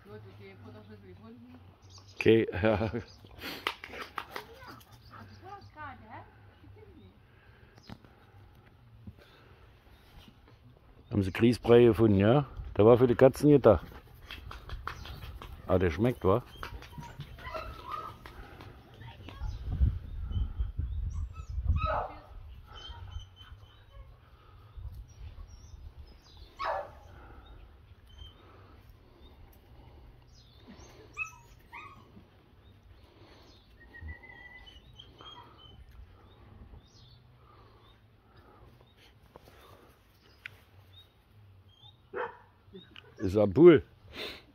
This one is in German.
Okay, ja. Haben sie Grießbrei gefunden, ja? Der war für die Katzen gedacht. Ah, der schmeckt, wa? Ist am Pool.